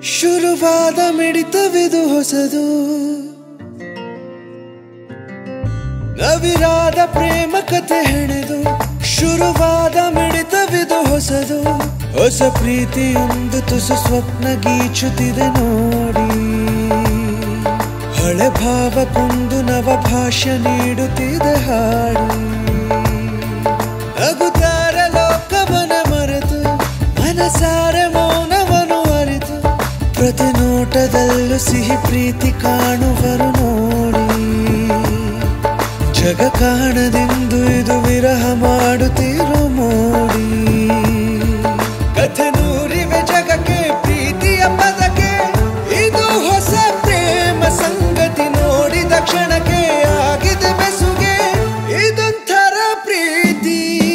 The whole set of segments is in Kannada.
ಶುರುವಾದ ಮಿಡಿತವಿದು ಹೊಸದು, ನವಿರಾದ ಪ್ರೇಮ ಕಥೆ ಹೆಣೆದು. ಶುರುವಾದ ಮಿಡಿತವಿದು ಹೊಸದು, ಹೊಸ ಪ್ರೀತಿಯೊಂದು ತುಸು ಸ್ವಪ್ನ ಗೀಚುತ್ತಿದೆ ನೋಡಿ. ಹಳೆ ಭಾವಕ್ಕೊಂದು ನವ ಭಾಷ್ಯ ನೀಡುತ್ತಿದೆ ಹಾಡಿ. ನಗುತ್ತಾರ ಲೋಕವನ ಮರೆತು, ಮನಸಾರೆ ಮೌನವನು ಅರಿತು. ಪ್ರತಿ ನೋಟದಲ್ಲೂ ಸಿಹಿ ಪ್ರೀತಿ ಕಾಣುವರು ನೋಡಿ. ಜಗ ಕಾಣದೆಂದು ಇದು ವಿರಹ ಮಾಡುತ್ತಿರೋ ಮೋಡಿ. ಕಥೆ ನೂರಿವೆ ಜಗಕ್ಕೆ ಪ್ರೀತಿಯ ಪದಕ್ಕೆ, ಇದು ಹೊಸ ಪ್ರೇಮ ಸಂಗತಿ. ನೋಡಿದ ಕ್ಷಣಕ್ಕೆ ಆಗಿದೆ ಬೆಸುಗೆ, ಇದೊಂಥರ ಪ್ರೀತಿ.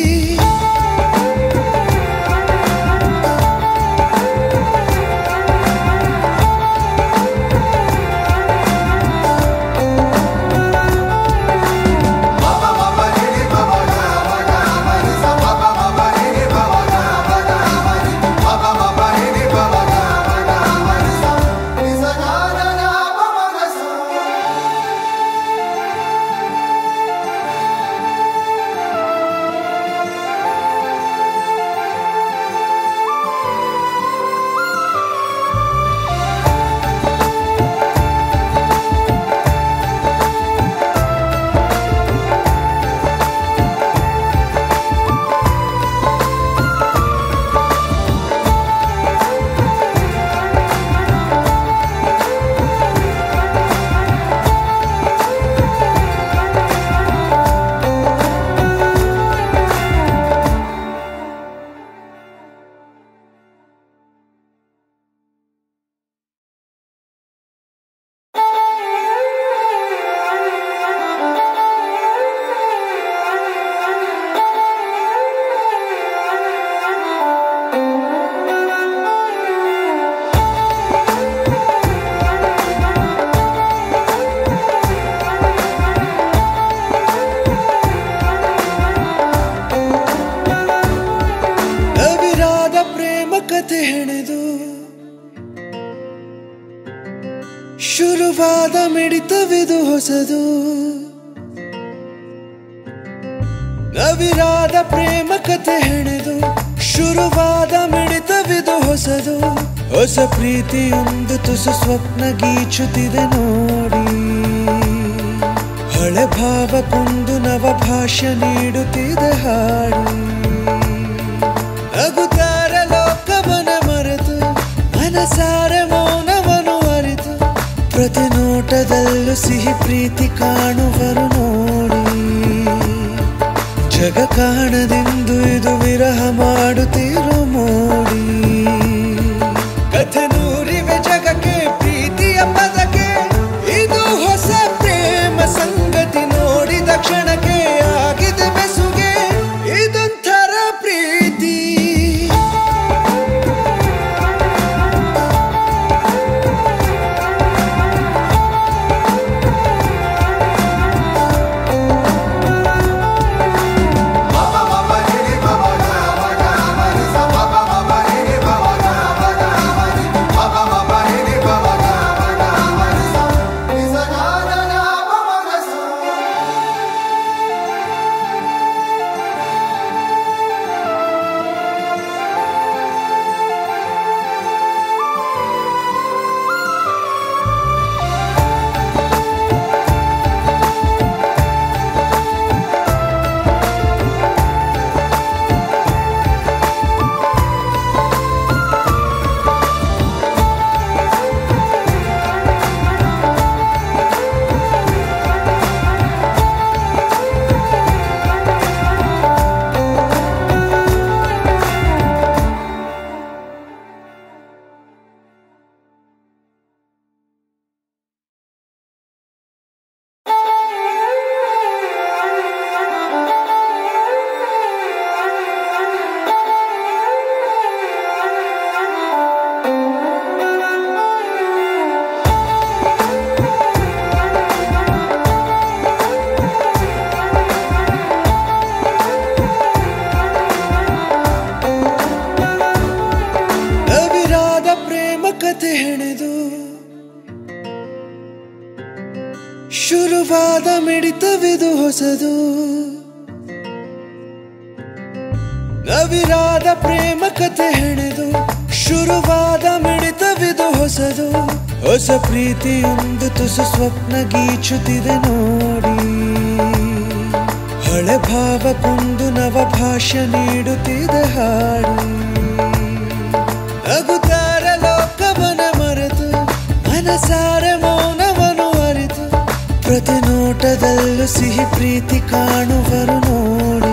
ಕಥೆ ಹೆಣೆದು, ಶುರುವಾದ ಮಿಡಿತವಿದು ಹೊಸದು, ನವಿರಾದ ಪ್ರೇಮ ಕಥೆ ಹೆಣೆದು. ಶುರುವಾದ ಮಿಡಿತವಿದು ಹೊಸದು, ಹೊಸ ಪ್ರೀತಿಯೊಂದು ತುಸು ಸ್ವಪ್ನ ಗೀಚುತ್ತಿದೆ ನೋಡಿ. ಹಳೆ ಭಾವಕ್ಕೊಂದು ನವ ಭಾಷ್ಯ ನೀಡುತ್ತಿದೆ ಹಾಡಿ. ನಗುತ್ತಾರ ಲೋಕವನ ಮರೆತು, ಮನಸಾರೆ ಮೌನವನು ಅರಿತು. ಪ್ರತಿ ನೋಟದಲ್ಲೂ ಸಿಹಿ ಪ್ರೀತಿ ಕಾಣುವರು ನೋಡಿ. ಜಗ ಕಾಣದೆಂದು ಇದು ವಿರಹ ಮಾಡುತ್ತಿರೋ ಮೋಡಿ. ಕಥೆ ನೂರಿವೆ ಜಗಕ್ಕೆ ಪ್ರೀತಿಯ ಪದಕ್ಕೆ, ಇದು ಹೊಸ ಪ್ರೇಮ ಸಂಗತಿ. ನೋಡಿದ ಕ್ಷಣಕ್ಕೆ ಆಗಿದೆ ಬೆಸುಗೆ, ಇದೊಂಥರ ಪ್ರೀತಿ. ಕಥೆ ಹೆಣೆದು ಶುರುವಾದ ಮಿಡಿತವಿದು ಹೊಸದು ನವಿರಾದ ಪ್ರೇಮ ಕಥೆ ಹೆಣೆದು ಶುರುವಾದ ಮಿಡಿತವಿದು ಹೊಸದು ಹೊಸ ಪ್ರೀತಿಯೊಂದು ತುಸು ಸ್ವಪ್ನ ಗೀಚುತ್ತಿದೆ ನೋಡಿ ಹಳೆ ಭಾವಕ್ಕೊಂದು ನವ ಭಾಷ್ಯ ನೀಡುತ್ತಿದೆ ಹಾಡು ನಗುತ್ತಾರ ಲೋಕವನ ಮರೆತು ಮನಸಾರೆ ಮೌನವನ್ನು ಅರಿತು ಪ್ರತಿ ನೋಟದಲ್ಲೂ ಸಿಹಿ ಪ್ರೀತಿ ಕಾಣುವರು ನೋಡಿ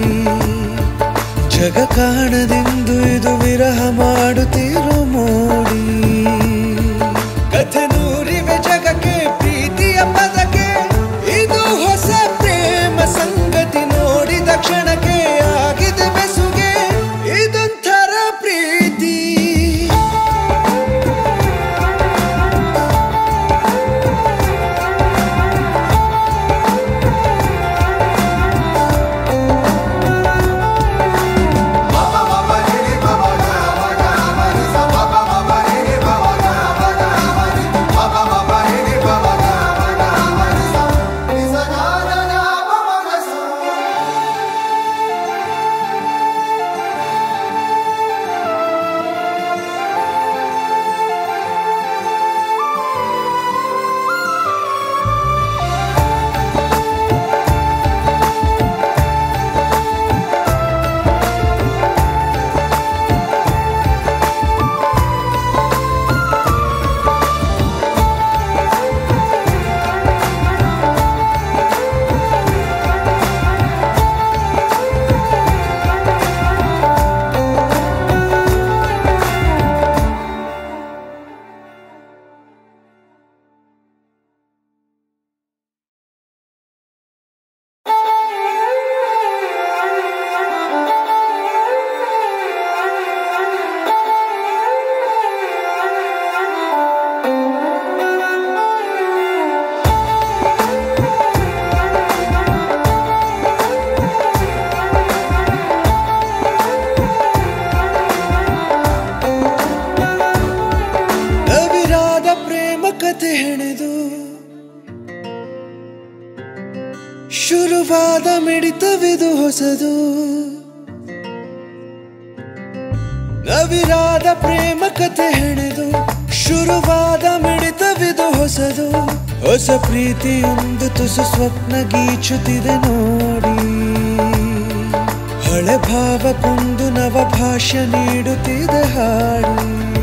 ಜಗ ಕಾಣದೆಂದು ಇದು ವಿರಹ ಮಾಡುತ್ತಿರೋ ಮೋಡಿ ಕಥೆ ನೂರಿವೆ ಜಗಕ್ಕೆ ಪ್ರೀತಿಯ ಪದಕ್ಕೆ ಇದು ಹೊಸ ಪ್ರೇಮ ಸಂಗತಿ ನೋಡಿದ ಕ್ಷಣಕ್ಕೆ ಆಗಿದೆ ಬೆಸುಗೆ ಇದೊಂಥರ ಪ್ರೀತಿ ಕಥೆ ಹೆಣೆದು ಶುರುವಾದ ಮಿಡಿತವಿದು ಹೊಸದು ನವಿರಾದ ಪ್ರೇಮ ಕಥೆ ಹೆಣೆದು ಶುರುವಾದ ಮಿಡಿತವಿದು ಹೊಸದು ಹೊಸ ಪ್ರೀತಿಯೊಂದು ತುಸು ಸ್ವಪ್ನ ಗೀಚುತ್ತಿದೆ ನೋಡಿ ಹಳೆ ಭಾವಕ್ಕೊಂದು ನವ ಭಾಷ್ಯ ನೀಡುತ್ತಿದೆ ಹಾಡು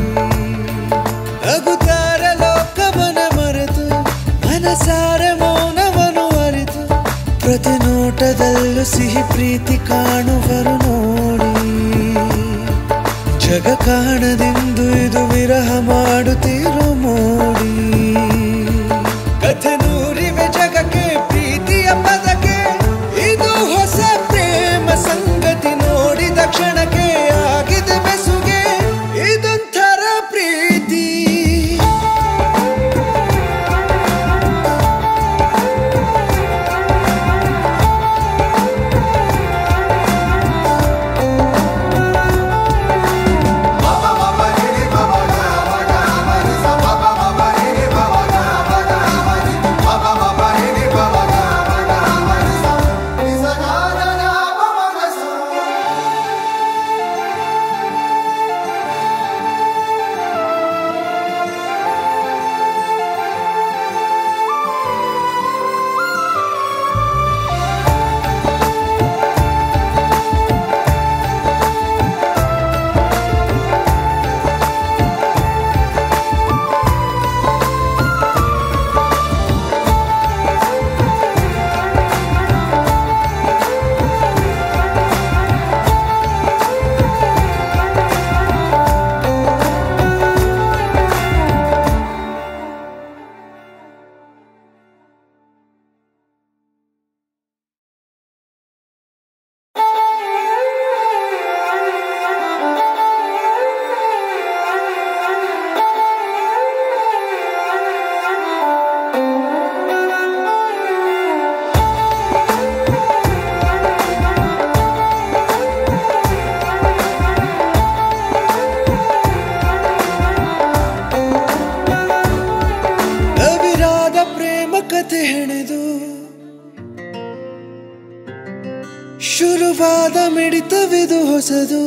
ನಗುತ್ತಾರ ಲೋಕವನ ಮರೆತು ಮನಸಾರೆ ಮೌನವನ್ನು ಅರಿತು ಪ್ರತಿ ನೋಟದಲ್ಲೂ ಸಿಹಿ ಪ್ರೀತಿ ಕಾಣುವರು ನೋಡಿ ಜಗ ಕಾಣದೆಂದು ಇದು ವಿರಹ ಮಾಡುತ್ತಿರೋ ಮೋಡಿ ಕಥೆ ನೂರಿವೆ ಜಗಕ್ಕೆ ಪ್ರೀತಿಯ ಪದಕ್ಕೆ ಇದು ಹೊಸ ಪ್ರೇಮ ಸಂಗತಿ ನೋಡಿದ ಕ್ಷಣಕ್ಕೆ ಆಗಿದೆ ಬೆಸುಗೆ ಇದೊಂಥರ ಪ್ರೀತಿ ಶುರುವಾದ ಮಿಡಿತವಿದು ಹೊಸದು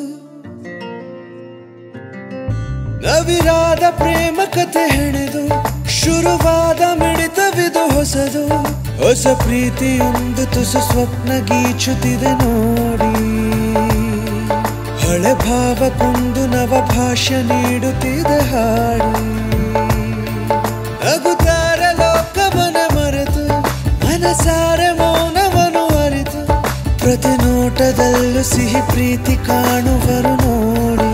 ನವಿರಾದ ಪ್ರೇಮ ಕಥೆ ಹೆಣೆದು ಶುರುವಾದ ಮಿಡಿತವಿದು ಹೊಸದು ಹೊಸ ಪ್ರೀತಿಯೊಂದು ತುಸು ಸ್ವಪ್ನ ಗೀಚುತ್ತಿದೆ ನೋಡಿ ಹಳೆ ಭಾವಕ್ಕೊಂದು ನವ ಭಾಷ್ಯ ನೀಡುತ್ತಿದೆ ಹಾಡಿ ನಗುತ್ತಾರ ಲೋಕವನ ಮರೆತು ಮನಸಾರೆ ಮೌನವನು ಅರಿತು ಪ್ರತಿ ನೋಟದಲ್ಲೂ ಸಿಹಿ ಪ್ರೀತಿ ಕಾಣುವರು ನೋಡಿ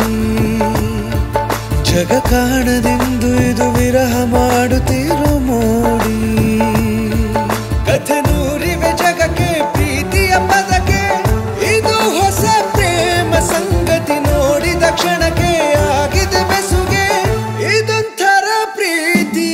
ಜಗ ಕಾಣದೆಂದು ಇದು ವಿರಹ ಮಾಡುತ್ತಿರೋ ಮೋಡಿ ಕಥೆ ನೂರಿವೆ ಜಗಕ್ಕೆ ಪ್ರೀತಿಯ ಪದಕ್ಕೆ ಇದು ಹೊಸ ಪ್ರೇಮ ಸಂಗತಿ ನೋಡಿದ ಕ್ಷಣಕ್ಕೆ ಆಗಿದೆ ಬೆಸುಗೆ ಇದೊಂಥರ ಪ್ರೀತಿ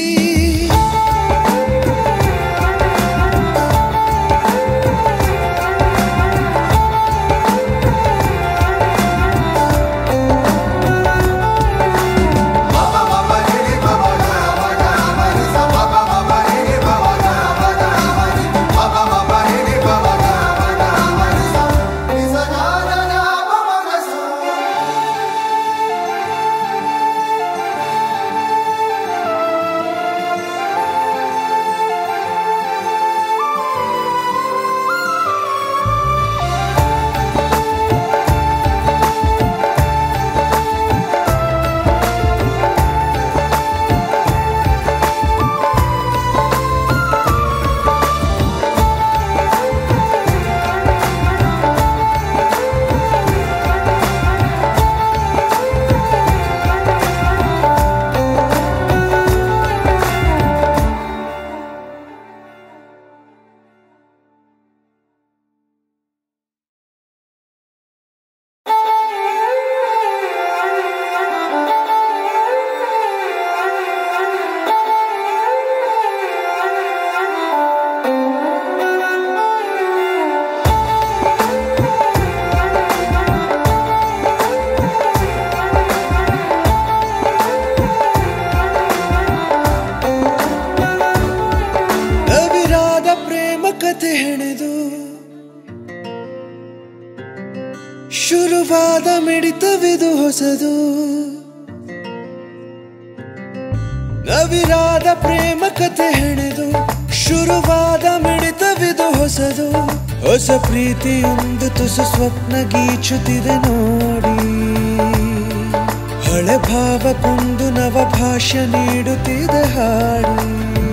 ಶುರುವಾದ ಮಿಡಿತವಿದು ಹೊಸದು ನವಿರಾದ ಪ್ರೇಮ ಕಥೆ ಹೆಣೆದು ಶುರುವಾದ ಮಿಡಿತವಿದು ಹೊಸದು ಹೊಸ ಪ್ರೀತಿಯೊಂದು ತುಸು ಸ್ವಪ್ನ ಗೀಚುತ್ತಿದೆ ನೋಡಿ ಹಳೆ ಭಾವಕ್ಕೊಂದು ನವ ಭಾಷ್ಯ ನೀಡುತ್ತಿದೆ ಹಾಡಿ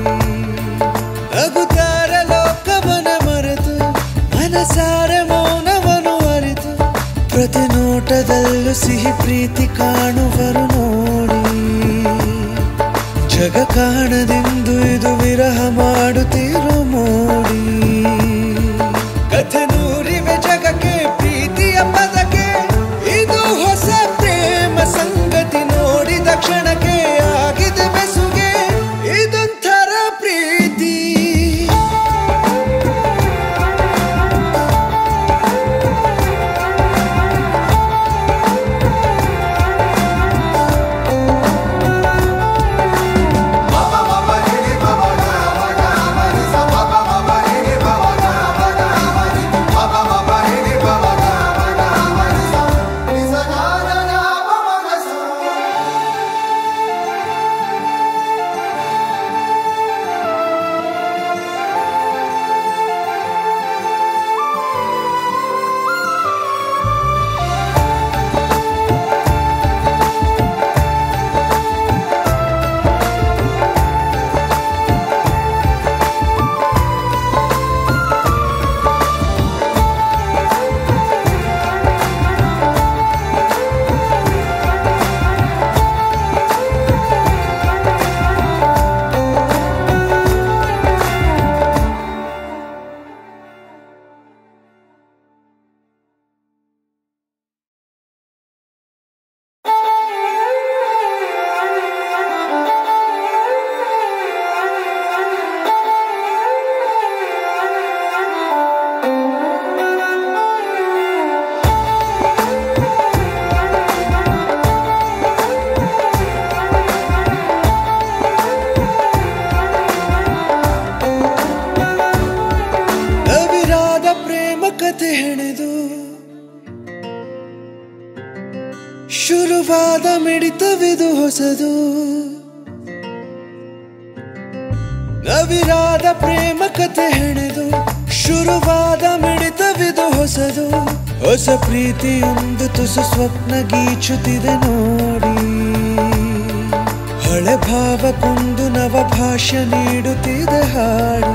ನಗುತ್ತಾರ ಲೋಕವನ ಮರೆತು ಮನಸಾರೆ ಮೌನವನು ಅರಿತು ಪ್ರತಿ ನೋಟದಲ್ಲೂ ಸಿಹಿ ಪ್ರೀತಿ ಕಾಣುವರು ನೋಡಿ ಜಗ ಕಾಣದೆಂದು ಇದು ವಿರಹ ಮಾಡುತ್ತಿರೋ ಮೋಡಿ ಕಥೆ ನೂರಿವೆ ಜಗಕ್ಕೆ ಪ್ರೀತಿಯ ಪದಕ್ಕೆ ಇದು ಹೊಸ ಪ್ರೇಮ ಸಂಗತಿ ನೋಡಿದ ಕ್ಷಣಕ್ಕೆ ಆಗಿದೆ ಬೆಸುಗೆ ಇದೊಂಥರ ಪ್ರೀತಿ ಮಿಡಿತವಿದು ಹೊಸದು ನವಿರಾದ ಪ್ರೇಮ ಕಥೆ ಹೆಣೆದು ಶುರುವಾದ ಮಿಡಿತವಿದು ಹೊಸದು ಹೊಸ ಪ್ರೀತಿಯೊಂದು ತುಸು ಸ್ವಪ್ನ ಗೀಚುತ್ತಿದೆ ನೋಡಿ ಹಳೆ ಭಾವಕ್ಕೊಂದು ನವ ಭಾಷ್ಯ ನೀಡುತ್ತಿದೆ ಹಾಡು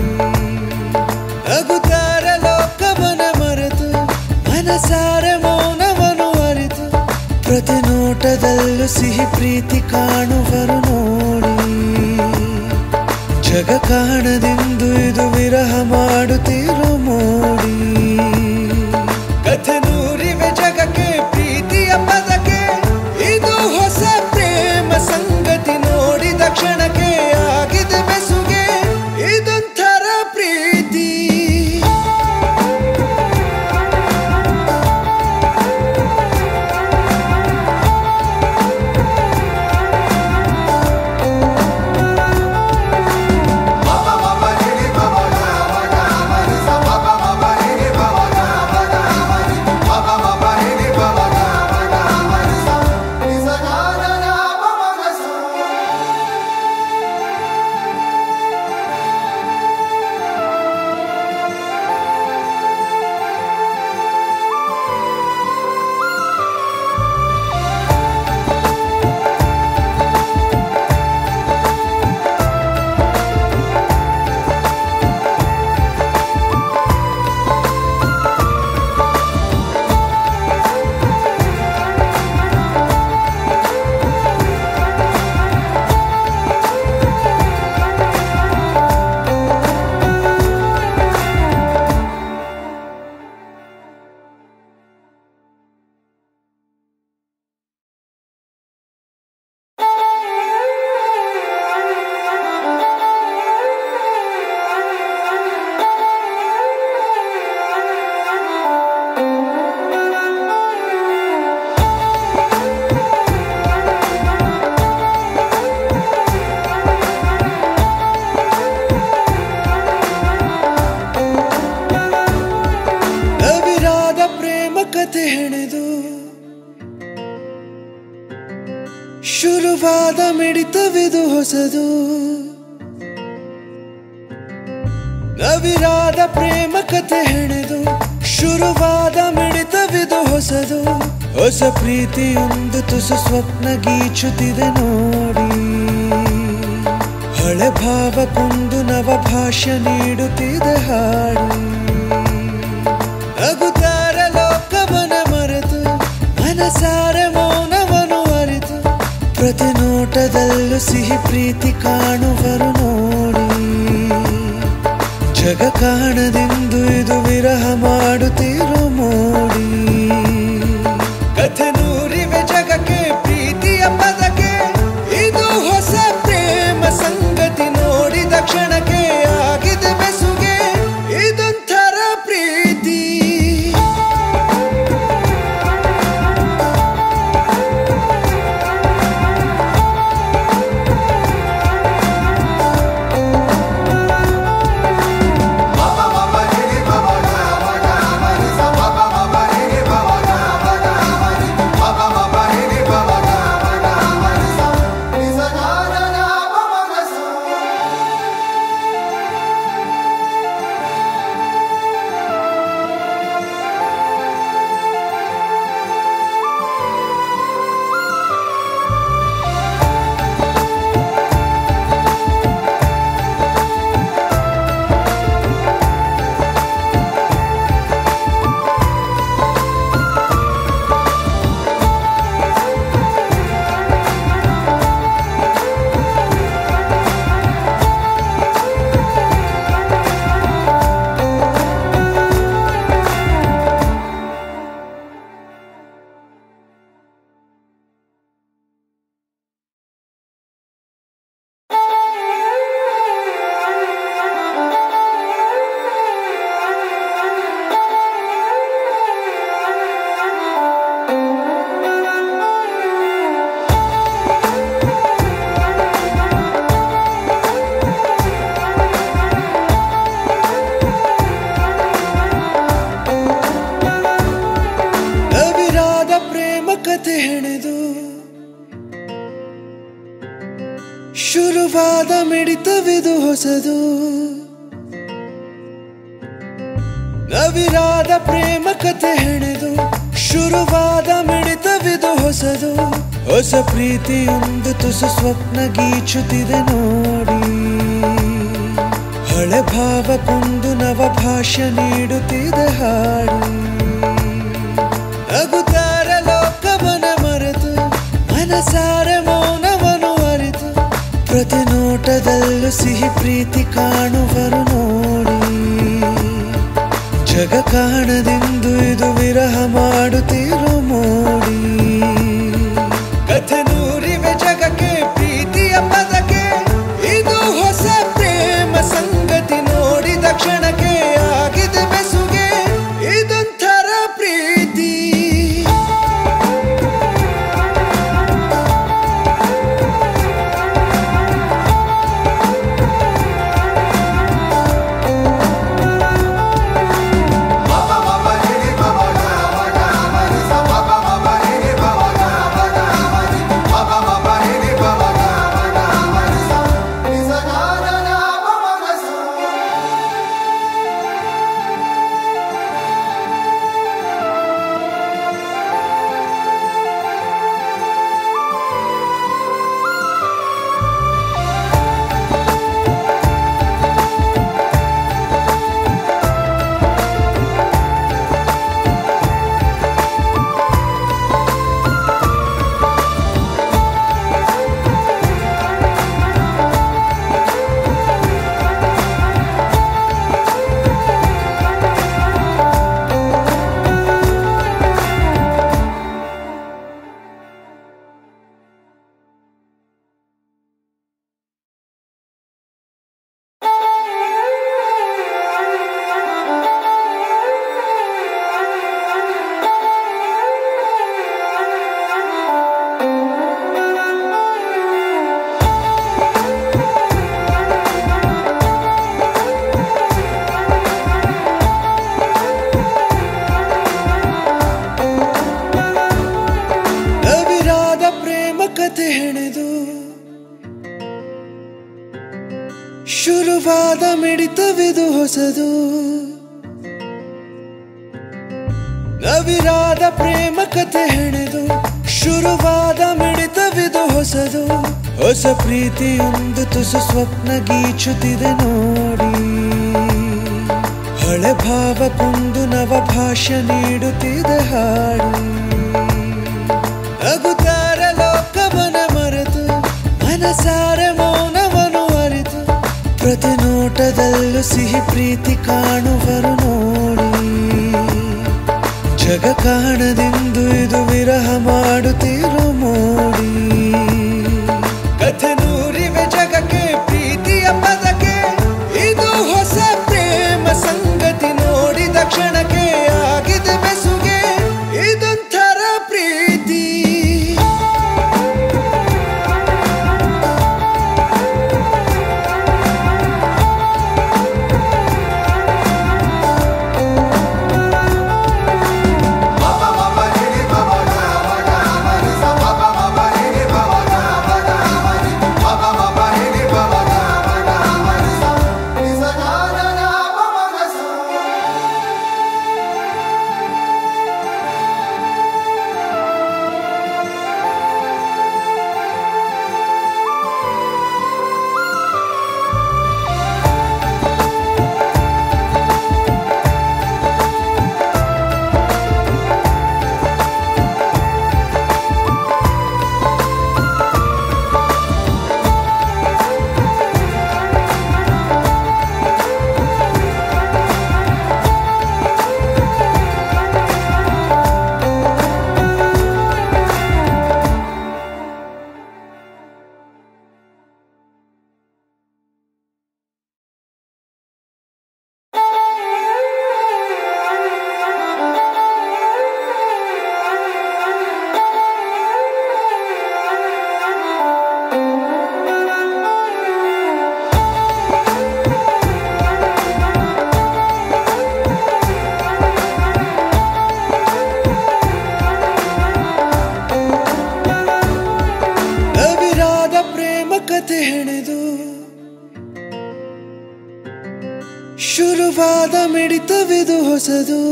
ನಗುತ್ತಾರ ಲೋಕವನ ಮರೆತು ಮನಸಾರೆ ಮೌನವನು ಅರಿತು ಪ್ರತಿ ನೋಟದಲ್ಲೂ ಸಿಹಿ ಪ್ರೀತಿ ಕಾಣುವರು ನೋಡಿ ಜಗ ಕಾಣದೆಂದು ಇದು ವಿರಹ ಮಾಡುತ್ತಿರೋ ಮೋಡಿ ಕಥೆ ನೂರಿವೆ ಜಗಕ್ಕೆ ಪ್ರೀತಿಯ ಪದಕ್ಕೆ ಇದು ಹೊಸ ಪ್ರೇಮ ಸಂಗತಿ ನೋಡಿದ ಕ್ಷಣಕ್ಕೆ ಆಗಿದೆ ಬೆಸುಗೆ ಇದೊಂಥರ ಪ್ರೀತಿ ಕಥೆ ಹೆಣೆದು ಶುರುವಾದ ಮಿಡಿತವಿದು ಹೊಸದು ನವಿರಾದ ಪ್ರೇಮ ಕಥೆ ಹೆಣೆದು ಶುರುವಾದ ಮಿಡಿತವಿದು ಹೊಸದು ಹೊಸ ಪ್ರೀತಿಯೊಂದು ತುಸು ಸ್ವಪ್ನ ಗೀಚುತ್ತಿದೆ ನೋಡಿ ಹಳೆ ಭಾವಕ್ಕೊಂದು ನವ ಭಾಷ್ಯ ನೀಡುತ್ತಿದೆ ಹಾಡು ನಗುತ್ತಾರ ಲೋಕವನ ಮರೆತು ಮನಸಾರೆ ಮೌನವನು ಅರಿತು ಪ್ರತಿ ನೋಟದಲ್ಲೂ ಸಿಹಿ ಪ್ರೀತಿ ಕಾಣುವರು ನೋಡಿ ಜಗ ಕಾಣದೆಂದು ಇದು ವಿರಹ ಮಾಡುತ್ತಿರೋ ಮೋಡಿ ಕಥೆ ನೂರಿವೆ ಜಗಕ್ಕೆ ಪ್ರೀತಿಯ ಪದಕ್ಕೆ ಇದು ಹೊಸ ಪ್ರೇಮ ಸಂಗತಿ ನೋಡಿದ ಕ್ಷಣಕ್ಕೆ ಆಗಿದೆ ಬೆಸುಗೆ ಇದೊಂಥರ ಪ್ರೀತಿ ಶುರುವಾದ ಮಿಡಿತವಿದು ಹೊಸದು, ನವಿರಾದ ಪ್ರೇಮ ಕಥೆ ಹೆಣೆದು. ಶುರುವಾದ ಮಿಡಿತವಿದು ಹೊಸದು, ಹೊಸ ಪ್ರೀತಿಯೊಂದು ತುಸು ಸ್ವಪ್ನ ಗೀಚುತ್ತಿದೆ ನೋಡಿ. ಹಳೆ ಭಾವಕ್ಕೊಂದು ನವ ಭಾಷ್ಯ ನೀಡುತ್ತಿದೆ ಹಾಡು. ನಗುತ್ತಾರ ಲೋಕವನ ಮರೆತು, ಮನಸಾರೆ ಮೌನವನ್ನು ಅರಿತು, ಪ್ರತಿ ನೋಟದಲ್ಲೂ ಸಿಹಿ ಪ್ರೀತಿ ಕಾಣುವರು ನೋಡಿ. ಜಗ ಕಾಣದೆಂದು ಇದು ವಿರಹ ಮಾಡುತ್ತಿರೋ ಮೋಡಿ. ಕಥೆ ನೂರಿವೆ ಜಗಕ್ಕೆ ಪ್ರೀತಿಯ ಪದಕ್ಕೆ, ಇದು ಹೊಸ ಪ್ರೇಮ ಸಂಗತಿ ನೋಡಿದ ಕ್ಷಣಕ್ಕೆ ಆಗಿದೆ ಬೆಸುಗೆ ಇದೊಂಥರ ಪ್ರೀತಿ. ಕಥೆ ಹೆಣೆದು ಶುರುವಾದ ಮಿಡಿತವಿದು ಹೊಸದು, ನವಿರಾದ ಪ್ರೇಮ ಕಥೆ ಹೆಣೆದು. ಶುರುವಾದ ಮಿಡಿತವಿದು ಹೊಸದು, ಹೊಸ ಪ್ರೀತಿಯೊಂದು ತುಸು ಸ್ವಪ್ನ ಗೀಚುತ್ತಿದೆ ನೋಡಿ. ಹಳೆ ಭಾವಕ್ಕೊಂದು ನವ ಭಾಷ್ಯ ನೀಡುತ್ತಿದೆ ಹಾಡು. ನಗುತ್ತಾರ ಲೋಕವನ ಮರೆತು, ಮನಸಾರೆ ಮೌನವನ್ನು ಅರಿತು, ಪ್ರತಿ ನೋಟದಲ್ಲೂ ಸಿಹಿ ಪ್ರೀತಿ ಕಾಣುವರು ನೋಡಿ. ಜಗ ಕಾಣದೆಂದು ಇದು ವಿರಹ ಮಾಡುತ್ತಿರೋ ಮೋಡಿ. ಕಥೆ ನೂರಿವೆ ಜಗಕ್ಕೆ ಪ್ರೀತಿಯ ಪದಕ್ಕೆ, ಇದು ಹೊಸ ಪ್ರೇಮ ಸಂಗತಿ ನೋಡಿದ ಕ್ಷಣಕ್ಕೆ ಆಗಿದೆ ಬೆಸುಗೆ ಇದೊಂಥರ ಪ್ರೀತಿ. ಕಥೆ ಹೆಣೆದು ಶುರುವಾದ ಮಿಡಿತವಿದು ಹೊಸದು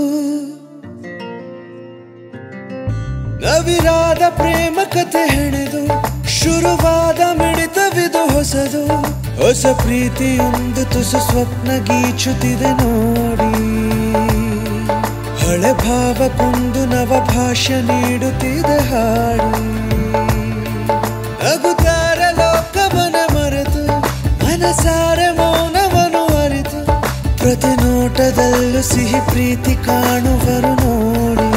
ನವಿರಾದ ಪ್ರೇಮ ಕಥೆ ಹೆಣೆದು ಶುರುವಾದ ಮಿಡಿತವಿದು ಹೊಸದು ಹೊಸ ಪ್ರೀತಿಯೊಂದು ತುಸು ಸ್ವಪ್ನ ಗೀಚುತ್ತಿದೆ ನೋಡಿ ಹಳೆ ಭಾವಕ್ಕೊಂದು ನವ ಭಾಷ್ಯ ನೀಡುತ್ತಿದೆ ಹಾಡು ಅಗುತ್ತಾರ ಲೋಕವನ ಮರೆತು ಮನಸಾರೆ ಮೌನವನು ಅರಿತು ಪ್ರತಿ ನೋಟದಲ್ಲೂ ಸಿಹಿ ಪ್ರೀತಿ ಕಾಣುವರು ನೋಡಿ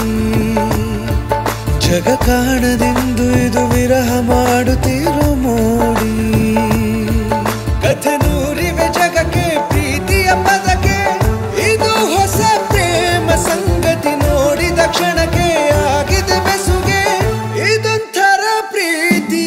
ಜಗ ಕಾಣದೆಂದು ಇದು ವಿರಹ ಮಾಡುತ್ತಿರೋ ಮೋಡಿ ಕಥೆ ನೂರಿವೆ ಜಗಕ್ಕೆ ಪ್ರೀತಿಯ ಪದಕ್ಕೆ ಇದು ಹೊಸ ಪ್ರೇಮ ಸಂಗತಿ ನೋಡಿದ ಕ್ಷಣಕ್ಕೆ ಆಗಿದೆ ಬೆಸುಗೆ ಇದೊಂಥರ ಪ್ರೀತಿ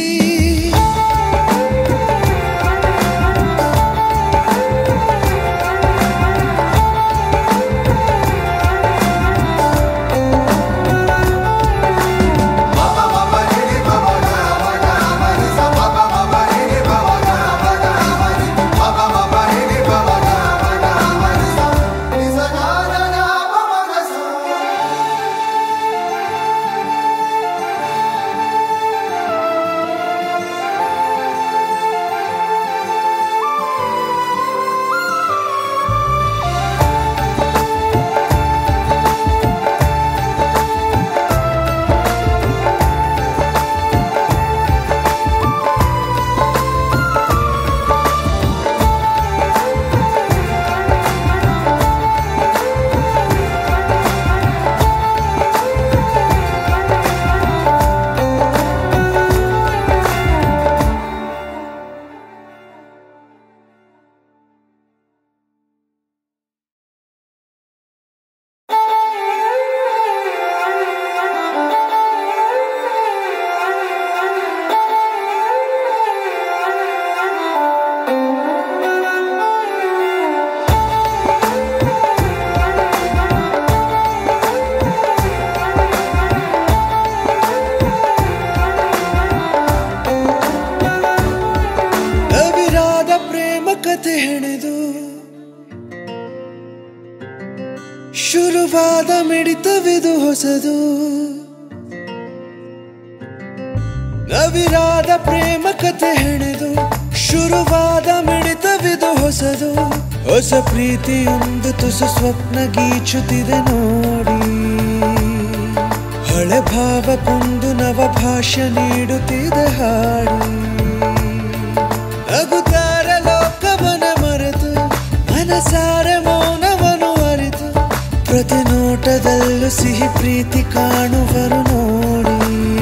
ಕಥೆ ಹೆಣೆದು ಶುರುವಾದ ಮಿಡಿತವಿದು ಹೊಸದು ನವಿರಾದ ಪ್ರೇಮ ಕಥೆ ಹೆಣೆದು ಶುರುವಾದ ಮಿಡಿತವಿದು ಹೊಸದು ಹೊಸ ಪ್ರೀತಿಯೊಂದು ತುಸು ಸ್ವಪ್ನ ಗೀಚುತ್ತಿದೆ ನೋಡಿ ಹಳೆ ಭಾವಕ್ಕೊಂದು ನವ ಭಾಷ್ಯ ನೀಡುತ್ತಿದೆ ಹಾಡು ಅಗುತ್ತಾರ ಲೋಕವನ ಮರೆತು ಮನಸಾರೆ ಮೌನವನು ಅರಿತು ಪ್ರತಿ ನೋಟದಲ್ಲೂ ಸಿಹಿ ಪ್ರೀತಿ ಕಾಣುವರು ನೋಡಿ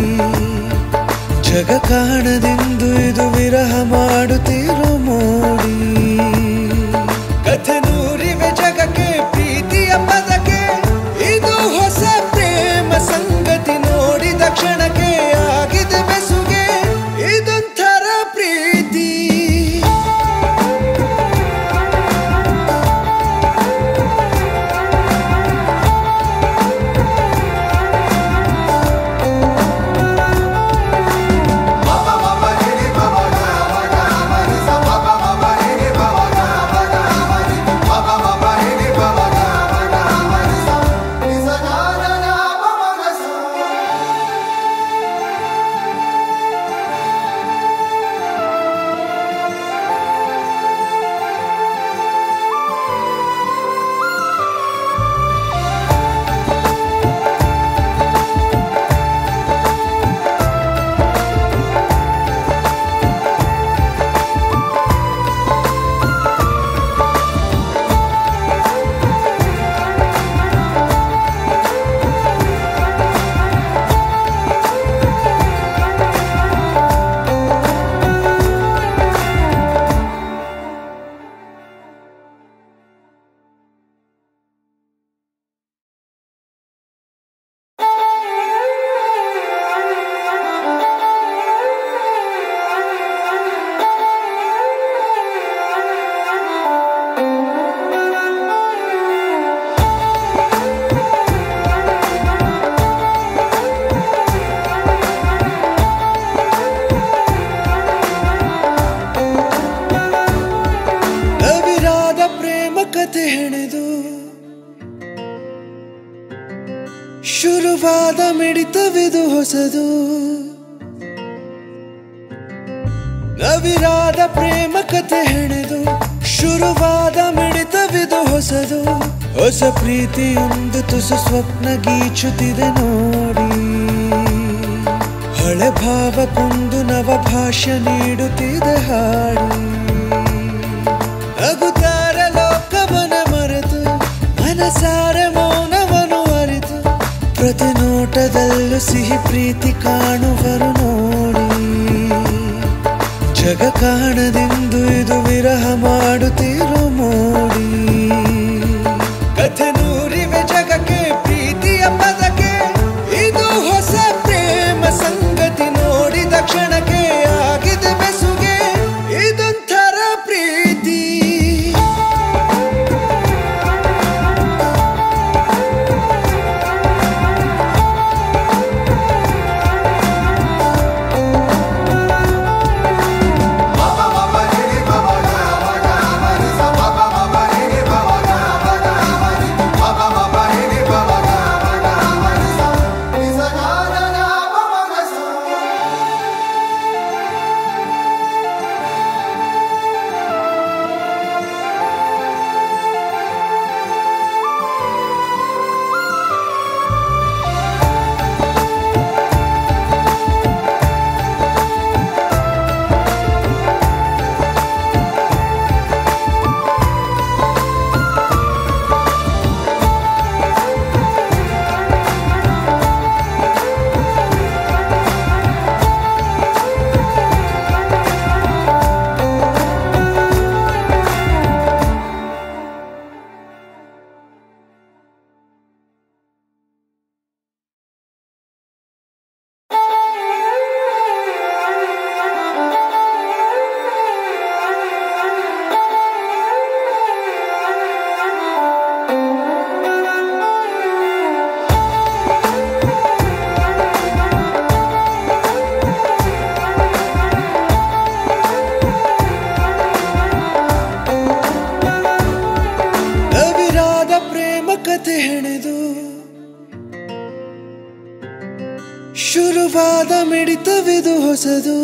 ಜಗ ಕಾಣದೆಂದು ಇದು ವಿರಹ ಮಾಡುತ್ತಿರೋ ಮೋಡಿ ಕಥೆ ನೂರಿವೆ ಜಗಕ್ಕೆ ಪ್ರೀತಿಯ ಪದಕ್ಕೆ ಇದು ಹೊಸ ಪ್ರೇಮ ಸಂಗತಿ ನೋಡಿದ ಕ್ಷಣಕ್ಕೆ ಆಗಿದೆ ಬೆಸುಗೆ ಇದೊಂಥರ ಪ್ರೀತಿ ಮಿಡಿತವಿದು ಹೊಸದು ನವಿರಾದ ಪ್ರೇಮ ಕಥೆ ಹೆಣೆದು ಶುರುವಾದ ಮಿಡಿತವಿದು ಹೊಸದು ಹೊಸ ಪ್ರೀತಿಯೊಂದು ತುಸು ಸ್ವಪ್ನ ಗೀಚುತ್ತಿದೆ ನೋಡಿ ಹಳೆ ಭಾವಕ್ಕೊಂದು ನವ ಭಾಷ್ಯ ನೀಡುತ್ತಿದೆ ಹಾಡು ನಗುತ್ತಾರ ಲೋಕವನ ಮರೆತು ಮನಸಾರೆ ಮೌನವನು ಅರಿತು ಪ್ರತಿ ನೋಟದಲ್ಲೂ ಸಿಹಿ ಪ್ರೀತಿ ಕಾಣುವರು ನೋಡಿ ಜಗ ಕಾಣದೆಂದು ಇದು ವಿರಹ ಮಾಡುತ್ತಿರೋ ಮೋಡಿ ಕಥೆ ನೂರಿವೆ ಜಗಕ್ಕೆ ಪ್ರೀತಿಯ ಪದಕ್ಕೆ ಇದು ಹೊಸ ಪ್ರೇಮ ಸಂಗತಿ ನೋಡಿದ ಕ್ಷಣಕ್ಕೆ ಆಗಿದೆ ಬೆಸುಗೆ ಇದೊಂಥರ ಪ್ರೀತಿ ಕಥೆ ಹೆಣೆದು ಶುರುವಾದ ಮಿಡಿತವಿದು ಹೊಸದು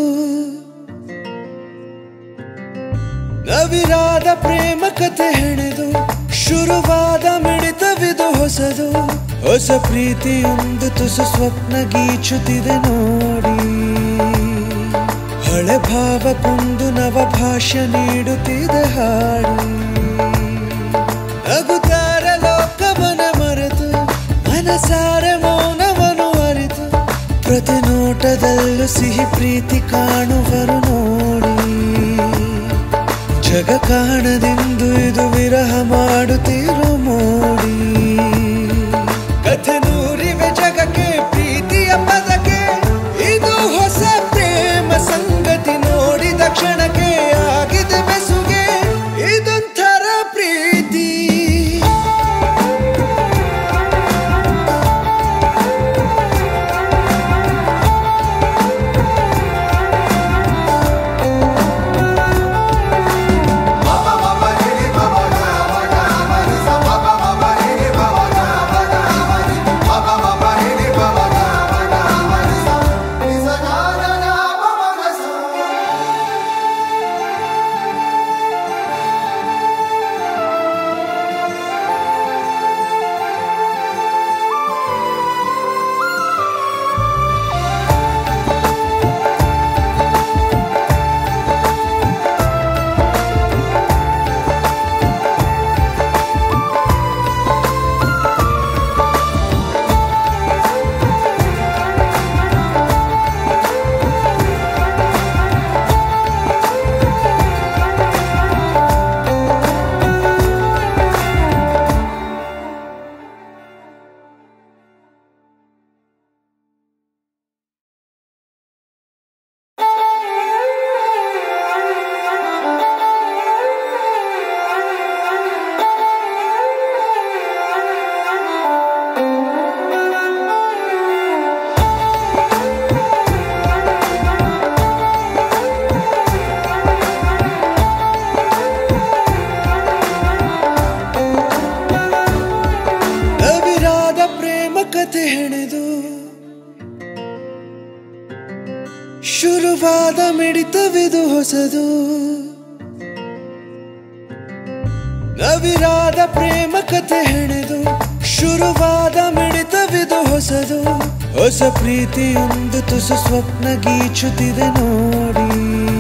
ನವಿರಾದ ಪ್ರೇಮ ಕಥೆ ಹೆಣೆದು ಶುರುವಾದ ಮಿಡಿತವಿದು ಹೊಸದು ಹೊಸ ಪ್ರೀತಿಯೊಂದು ತುಸು ಸ್ವಪ್ನ ಗೀಚುತ್ತಿದೆ ನೋಡಿ ಹಳೆ ಭಾವಕ್ಕೊಂದು ನವ ಭಾಷ್ಯ ನೀಡುತ್ತಿದೆ ಹಾಡು ನಗುತ್ತಾರ ಲೋಕವನ ಮರೆತು ಮನಸಾರೆ ಮೌನವನು ಅರಿತು ಪ್ರತಿ ನೋಟದಲ್ಲೂ ಸಿಹಿ ಪ್ರೀತಿ ಕಾಣುವರು ನೋಡಿ ಜಗ ಕಾಣದೆಂದು ಇದು ವಿರಹ ಮಾಡುತ್ತಿರೋ ಮೋಡಿ ಕಥೆ ನೂರಿವೆ ಜಗಕ್ಕೆ ಪ್ರೀತಿಯ ಪದಕ್ಕೆ ಇದು ಹೊಸ ಪ್ರೇಮ ಸಂಗತಿ ನೋಡಿದ ಕ್ಷಣಕ್ಕೆ ಆಗಿದೆ ಬೆಸುಗೆ ಇದೊಂಥರ ಪ್ರೀತಿ Baba ಮಿಡಿತವಿದು ಹೊಸದು ನವಿರಾದ ಪ್ರೇಮ ಕಥೆ ಹೆಣೆದು ಶುರುವಾದ ಮಿಡಿತವಿದು ಹೊಸದು ಹೊಸ ಪ್ರೀತಿಯೊಂದು ತುಸು ಸ್ವಪ್ನ ಗೀಚುತ್ತಿದೆ ನೋಡಿ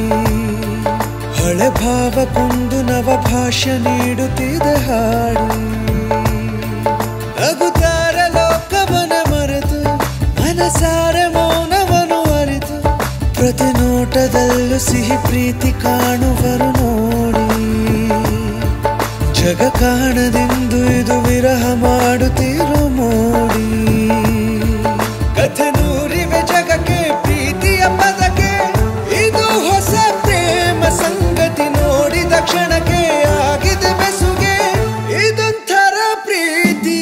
ಹಳೆ ಭಾವಕ್ಕೊಂದು ನವ ಭಾಷ್ಯ ನೀಡುತ್ತಿದೆ ಹಾಡು ನಗುತ್ತಾರ ಲೋಕವನ ಮರೆತು ಮನಸಾರೆ ಮೌನವನ್ನು ಅರಿತು ಪ್ರತಿ ನೋಟದಲ್ಲೂ ಸಿಹಿ ಪ್ರೀತಿ ಕಾಣುವರು ನೋಡಿ ಜಗ ಕಾಣದೆಂದು ಇದು ವಿರಹ ಮಾಡುತ್ತಿರೋ ಮೋಡಿ ಕಥೆ ನೂರಿವೆ ಜಗಕ್ಕೆ ಪ್ರೀತಿಯ ಪದಕ್ಕೆ ಇದು ಹೊಸ ಪ್ರೇಮ ಸಂಗತಿ ನೋಡಿದ ಕ್ಷಣಕ್ಕೆ ಆಗಿದೆ ಬೆಸುಗೆ ಇದೊಂಥರ ಪ್ರೀತಿ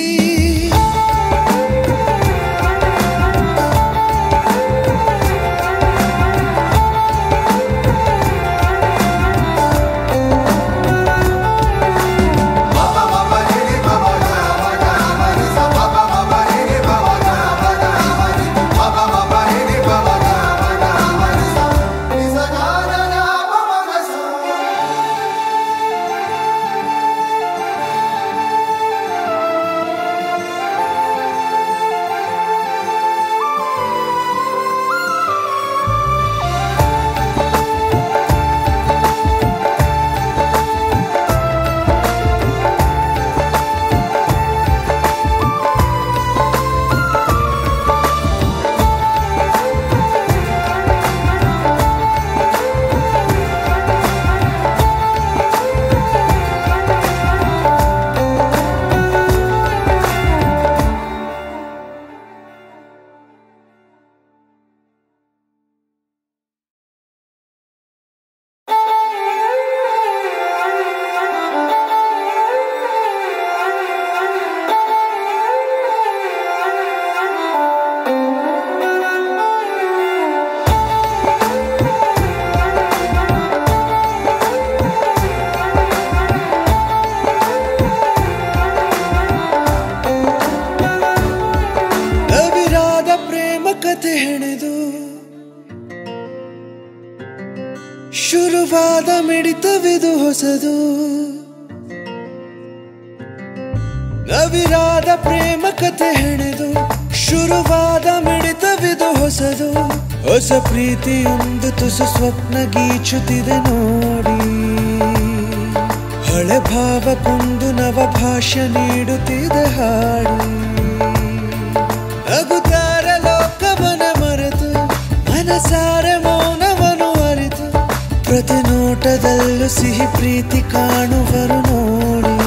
ಶುರುವಾದ ಮಿಡಿತವಿದು ಹೊಸದು ನವಿರಾದ ಪ್ರೇಮ ಕಥೆ ಹೆಣೆದು ಶುರುವಾದ ಮಿಡಿತವಿದು ಹೊಸದು ಹೊಸ ಪ್ರೀತಿಯೊಂದು ತುಸು ಸ್ವಪ್ನ ಗೀಚುತ್ತಿದೆ ನೋಡಿ ಹಳೆ ಭಾವಕ್ಕೊಂದು ನವ ಭಾಷ್ಯ ನೀಡುತ್ತಿದೆ ಹಾಡು ನಗುತ್ತಾರ ಲೋಕವನ ಮರೆತು ಮನಸಾರೆ ಮೌನವನ್ನು ಅರಿತು ಪ್ರತಿ ನೋಟದಲ್ಲೂ ಸಿಹಿ ಪ್ರೀತಿ ಕಾಣುವರು ನೋಡಿ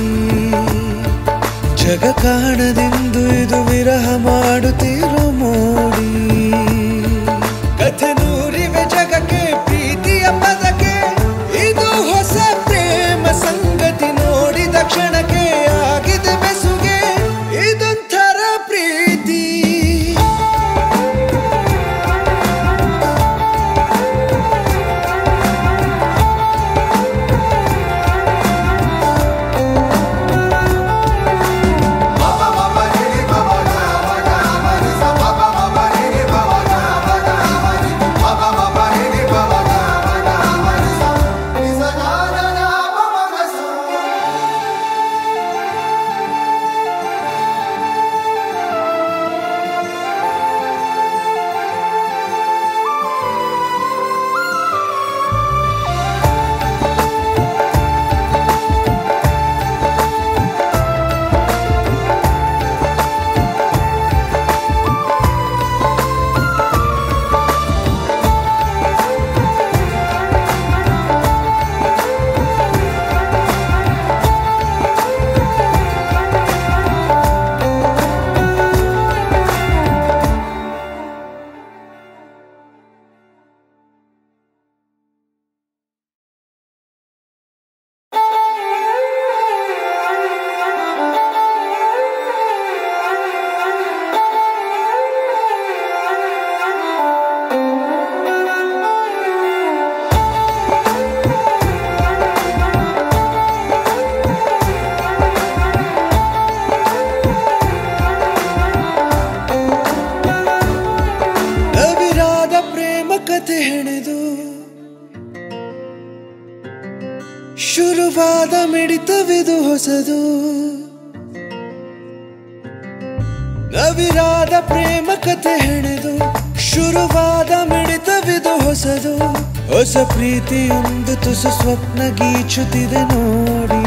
ಜಗ ಕಾಣದೆಂದು ಇದು ವಿರಹ ಮಾಡುತ್ತಿರೋ ಮೋಡಿ ಕಥೆ ನೂರಿವೆ ಜಗಕ್ಕೆ ಪ್ರೀತಿಯ ಪದಕ್ಕೆ ಇದು ಹೊಸ ಪ್ರೇಮ ಸಂಗತಿ ನೋಡಿದ ಕ್ಷಣಕ್ಕೆ ಆಗಿದೆ ಬೆಸುಗೆ ಇದೊಂಥರ ಪ್ರೀತಿ Baba ಶುರುವಾದ ಮಿಡಿತವಿದು ಹೊಸದು, ನವಿರಾದ ಪ್ರೇಮ ಕಥೆ ಹೆಣೆದು. ಶುರುವಾದ ಮಿಡಿತವಿದು ಹೊಸದು, ಹೊಸ ಪ್ರೀತಿಯೊಂದು ತುಸು ಸ್ವಪ್ನ ಗೀಚುತ್ತಿದೆ ನೋಡಿ.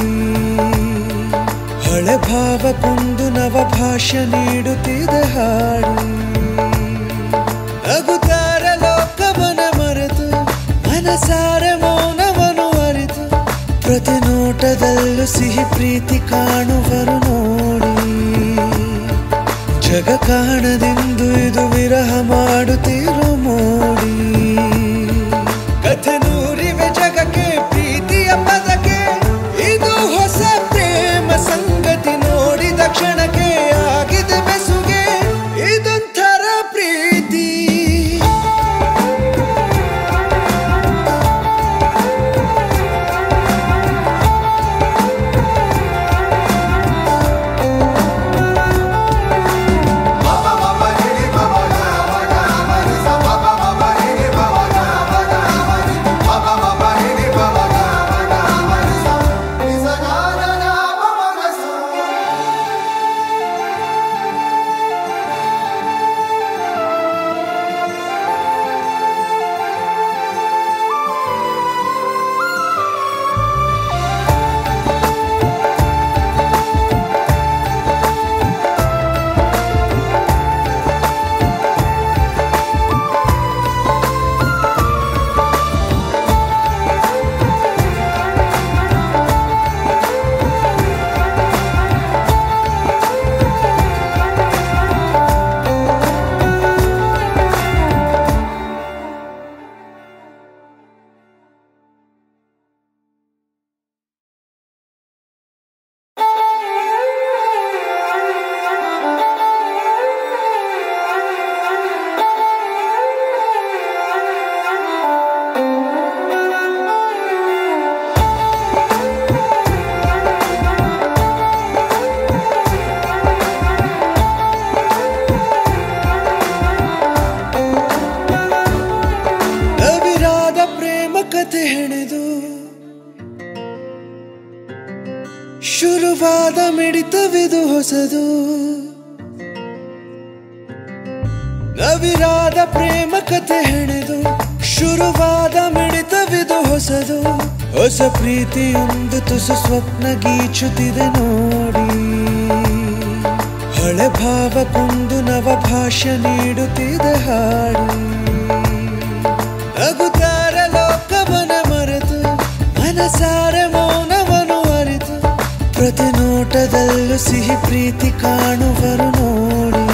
ಹಳೆ ಭಾವಕ್ಕೊಂದು ನವ ಭಾಷ್ಯ ನೀಡುತ್ತಿದೆ ಹಾಡು. ನಗುತ್ತಾರ ಲೋಕವನ ಮರೆತು, ಮನಸಾರೆ ಮೌನವನು ಅರಿತು, ಪ್ರತಿ ನೋಟದಲ್ಲೂ ಸಿಹಿ ಪ್ರೀತಿ ಕಾಣುವರು ನೋಡಿ. ಜಗ ಕಾಣದೆಂದು ಇದು ವಿರಹ ಮಾಡುತ್ತಿರೋ ಮೋಡಿ. ಕಥೆ ನೂರಿವೆ ಜಗಕ್ಕೆ ಪ್ರೀತಿಯ ಪದಕ್ಕೆ, ಇದು ಹೊಸ ಪ್ರೇಮ ಸಂಗತಿ. ನೋಡಿದ ಕ್ಷಣಕ್ಕೆ ಆಗಿದೆ ಬೆಸುಗೆ, ಇದೊಂಥರ ಪ್ರೀತಿ. ಕಥೆ ಹೆಣೆದು, ಶುರುವಾದ ಮಿಡಿತವಿದು ಹೊಸದು, ನವಿರಾದ ಪ್ರೇಮ ಕಥೆ ಹೆಣೆದು. ಶುರುವಾದ ಮಿಡಿತವಿದು ಹೊಸದು, ಹೊಸ ಪ್ರೀತಿಯೊಂದು ತುಸು ಸ್ವಪ್ನ ಗೀಚುತ್ತಿದೆ ನೋಡಿ. ಹಳೆ ಭಾವಕ್ಕೊಂದು ನವ ಭಾಷ್ಯ ನೀಡುತ್ತಿದೆ ಹಾಡು. ನಗುತ್ತಾರ ಲೋಕವನ ಮರೆತು, ಮನಸಾರೆ ಮೌನವನು ಅರಿತು, ಪ್ರತಿ ನೋಟದಲ್ಲೂ ಸಿಹಿ ಪ್ರೀತಿ ಕಾಣುವರು ನೋಡಿ.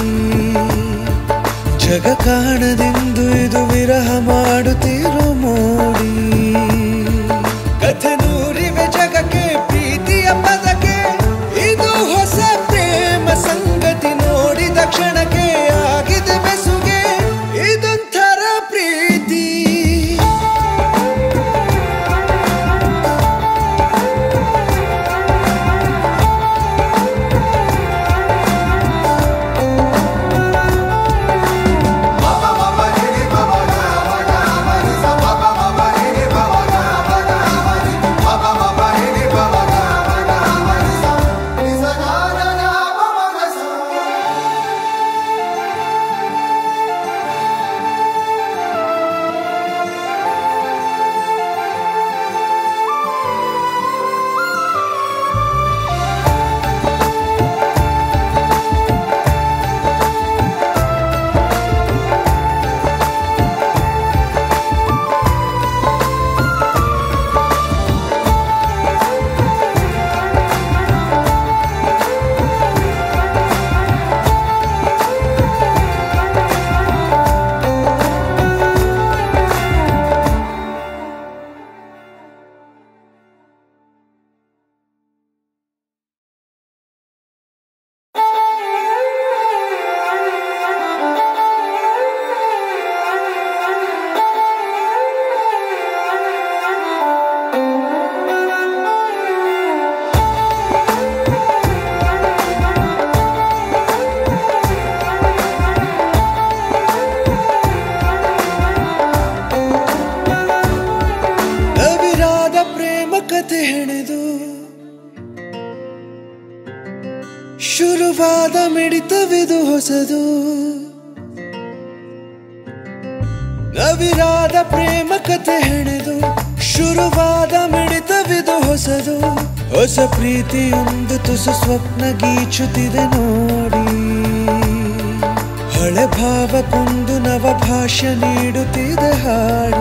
ಜಗ ಕಾಣದೆಂದು ಇದು ವಿರಹ ಮಾಡುತ್ತಿರೋ ಮೋಡಿ. ಕಥೆ ನೂರಿವೆ ಜಗಕ್ಕೆ ಪ್ರೀತಿಯ ಪದಕ್ಕೆ, ಇದು ಹೊಸ ಪ್ರೇಮ ಸಂಗತಿ. ನೋಡಿದ ಕ್ಷಣಕ್ಕೆ ಆಗಿದೆ ಬೆಸುಗೆ, ಇದೊಂಥರ ಪ್ರೀತಿ. ಕತೆ ಹೆಣೆದು ಶುರುವಾದ ಮಿಡಿತವಿದು ಹೊಸದು ನವಿರಾದ ಪ್ರೇಮ ಕತೆ ಹೆಣೆದು ಶುರುವಾದ ಮಿಡಿತವಿದು ಹೊಸದು ಹೊಸ ಪ್ರೀತಿಯೊಂದು ತುಸು ಸ್ವಪ್ನ ಗೀಚುತ್ತಿದೆ ನೋಡಿ ಹಳೆ ಭಾವಕ್ಕೊಂದು ನವ ಭಾಷ್ಯ ನೀಡುತ್ತಿದೆ ಹಾಡು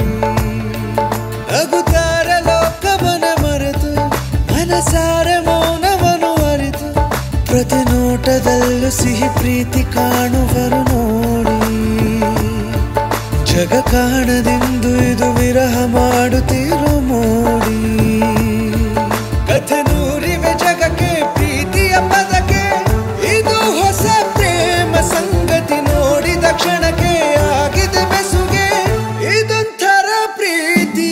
ನಗುತ್ತಾರ ಲೋಕವನ ಮರೆತು ಮನಸಾರೆ ಮೌನವನು ಅರಿತು ಪ್ರತಿ ನೋಟದಲ್ಲೂ ಸಿಹಿ ಪ್ರೀತಿ ಕಾಣುವರು ನೋಡಿ ಜಗ ಕಾಣದೆಂದು ಇದು ವಿರಹ ಮಾಡುತ್ತಿರೋ ಮೋಡಿ ಕಥೆ ನೂರಿವೆ ಜಗಕ್ಕೆ ಪ್ರೀತಿಯ ಪದಕ್ಕೆ ಇದು ಹೊಸ ಪ್ರೇಮ ಸಂಗತಿ ನೋಡಿದ ಕ್ಷಣಕ್ಕೆ ಆಗಿದೆ ಬೆಸುಗೆ ಇದೊಂಥರ ಪ್ರೀತಿ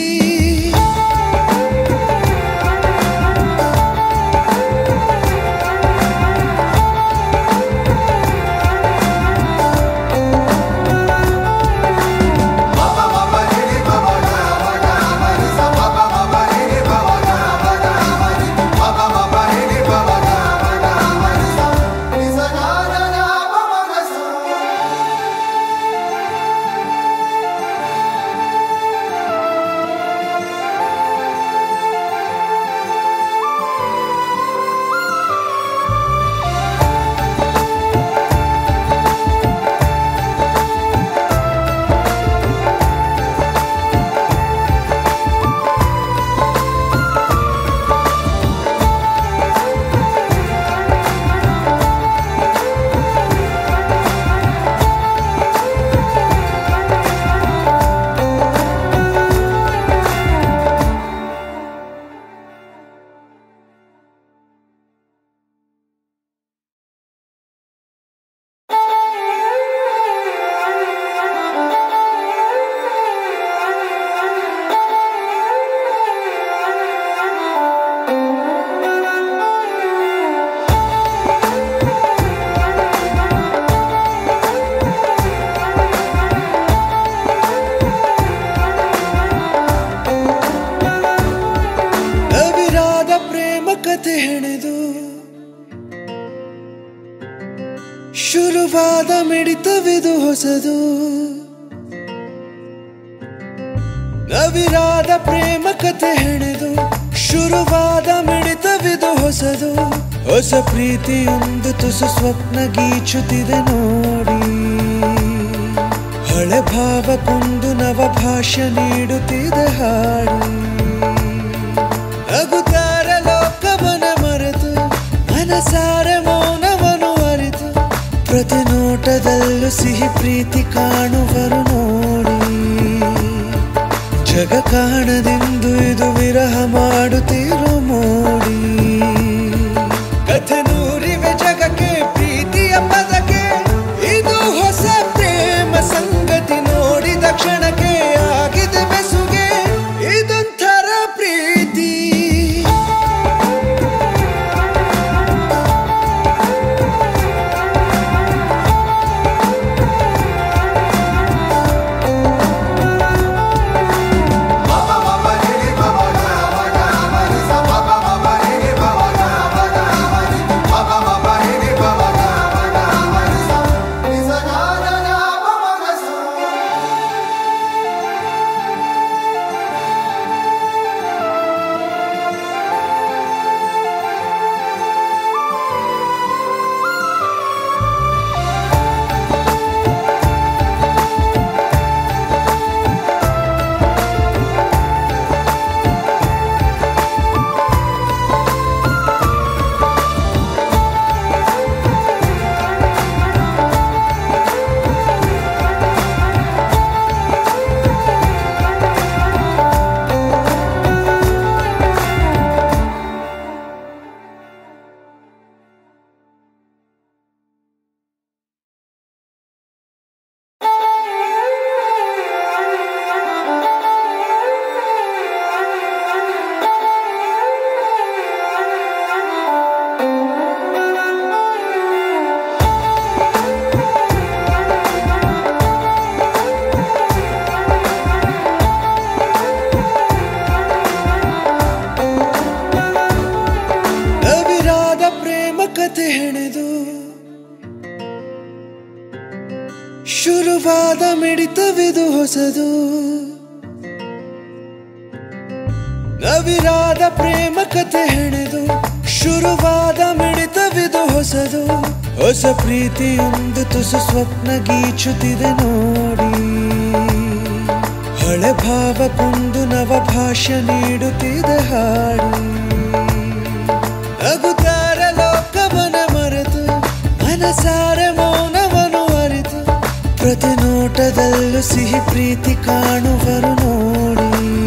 ಕತೆ ಹೆಣೆದು ಶುರುವಾದ ಮಿಡಿತವಿದು ಹೊಸದು ನವಿರಾದ ಪ್ರೇಮ ಕತೆ ಹೆಣೆದು ಶುರುವಾದ ಮಿಡಿತವಿದು ಹೊಸದು ಹೊಸ ಪ್ರೀತಿಯೊಂದು ತುಸು ಸ್ವಪ್ನ ಗೀಚುತ್ತಿದೆ ನೋಡಿ ಹಳೆ ಭಾವಕ್ಕೊಂದು ನವ ಭಾಷ್ಯ ನೀಡುತ್ತಿದೆ ಹಾಡು ನಗುತ್ತಾರ ಲೋಕವನ ಮರೆತು ಮನಸಾರೆ ಮೌನವನು ಅರಿತು ಪ್ರತಿ ನೋಟದಲ್ಲೂ ಸಿಹಿ ಪ್ರೀತಿ ಕಾಣುವರು ನೋಡಿ ಜಗ ಕಾಣದೆಂದು ಇದು ವಿರಹ ಮಾಡುತ್ತಿರೋ ಮೋಡಿ ಕಥೆ ನೂರಿವೆ ಜಗಕ್ಕೆ ಪ್ರೀತಿಯ ಪದಕ್ಕೆ ಇದು ಹೊಸ ಪ್ರೇಮ ಸಂಗತಿ ನೋಡಿದ ಕ್ಷಣಕ್ಕೆ ಆಗಿದೆ ಬೆಸುಗೆ ಇದೊಂಥರ ಪ್ರೀತಿ ಶುರುವಾದ ಮಿಡಿತವಿದು ಹೊಸದು, ನವಿರಾದ ಪ್ರೇಮ ಕಥೆ ಹೆಣೆದು. ಶುರುವಾದ ಮಿಡಿತವಿದು ಹೊಸದು, ಹೊಸ ಪ್ರೀತಿಯೊಂದು ತುಸು ಸ್ವಪ್ನ ಗೀಚುತ್ತಿದೆ ನೋಡಿ. ಹಳೆ ಭಾವಕ್ಕೊಂದು ನವ ಭಾಷ್ಯ ನೀಡುತ್ತಿದೆ ಹಾಡು. ನಗುತ್ತಾರ ಲೋಕವನ ಮರೆತು, ಮನಸಾರೆ ಮೌನವನ್ನು ಅರಿತು, ಪ್ರತಿ ನೋಟದಲ್ಲೂ ಸಿಹಿ ಪ್ರೀತಿ ಕಾಣುವರು ನೋಡಿ.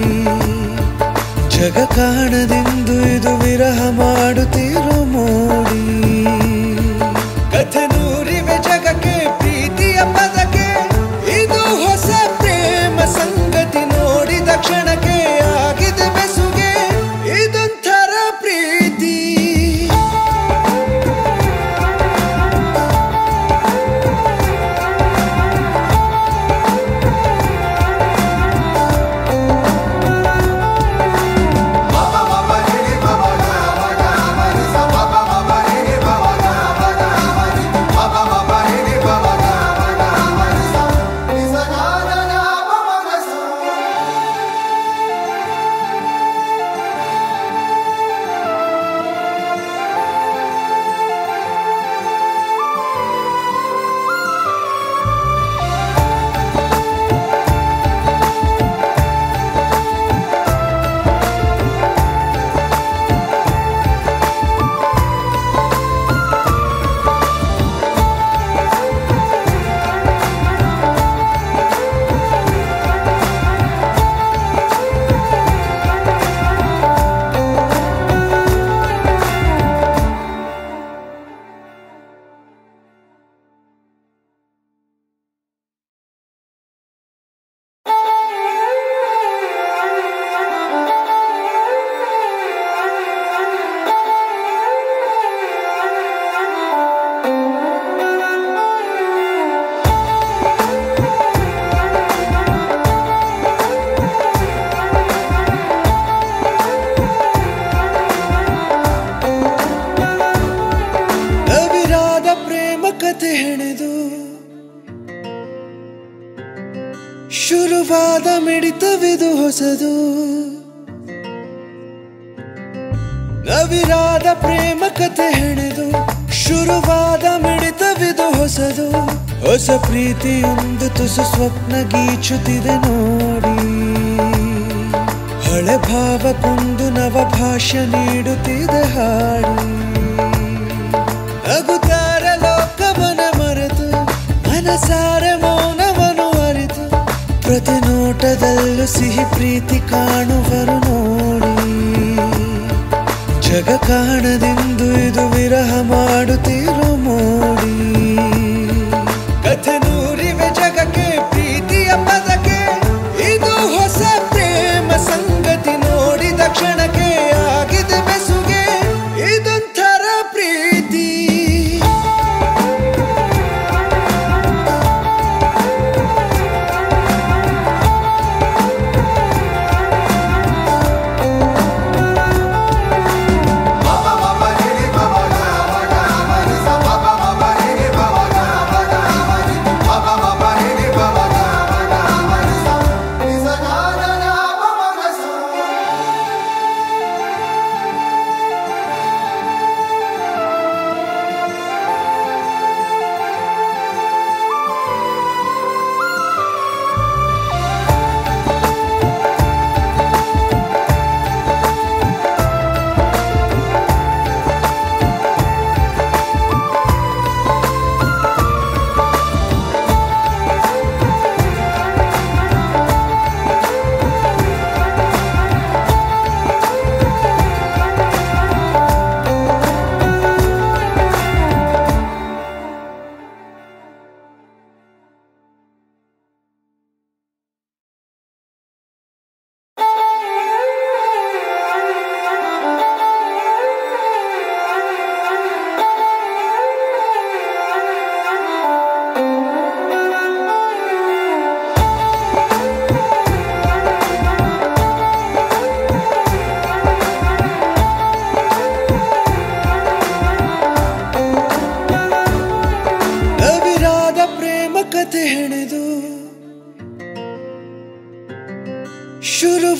ಜಗ ಕಾಣದೆಂದು ಇದು ವಿರಹ ಮಾಡುತ್ತಿರೋ ಮೋಡಿ. ಕಥೆ ನೂರಿವೆ ಜಗಕ್ಕೆ ಪ್ರೀತಿಯ ಪದಕ್ಕೆ, ಇದು ಹೊಸ ಪ್ರೇಮ ಸಂಗತಿ ನೋಡಿದ ಕ್ಷಣಕ್ಕೆ ಆಗಿದೆ ಬೆಸುಗೆ ಇದೊಂಥರ ಪ್ರೀತಿ. ಕಥೆ ಹೆಣೆದು ಶುರುವಾದ ಮಿಡಿತವಿದು ಹೊಸದು, ನವಿರಾದ ಪ್ರೇಮ ಕಥೆ ಹೆಣೆದು. ಶುರುವಾದ ಮಿಡಿತವಿದು ಹೊಸದು, ಹೊಸ ಪ್ರೀತಿಯೊಂದು ತುಸು ಸ್ವಪ್ನ ಗೀಚುತ್ತಿದೆ ನೋಡಿ. ಹಳೆ ಭಾವಕ್ಕೊಂದು ನವ ಭಾಷ್ಯ ನೀಡುತ್ತಿದೆ ಹಾಡು. ನಗುತ್ತಾರ ಲೋಕವನ ಮರೆತು, ಮನಸಾರೆ ಮೌನವನ್ನು ಅರಿತು, ಪ್ರತಿ ನೋಟದಲ್ಲೂ ಸಿಹಿ ಪ್ರೀತಿ ಕಾಣುವರು ನೋಡಿ. ಜಗ ಕಾಣದೆಂದು ಇದು ವಿರಹ ಮಾಡುತ್ತಿರೋ ಮೋಡಿ. ಕಥೆ ನೂರಿವೆ ಜಗಕ್ಕೆ ಪ್ರೀತಿಯ ಪದಕ್ಕೆ, ಇದು ಹೊಸ ಪ್ರೇಮ ಸಂಗತಿ ನೋಡಿದ ಕ್ಷಣಕ್ಕೆ ಆಗಿದೆ ಬೆಸುಗೆ ಇದೊಂಥರ ಪ್ರೀತಿ. Baba Baba Baba Baba Baba Baba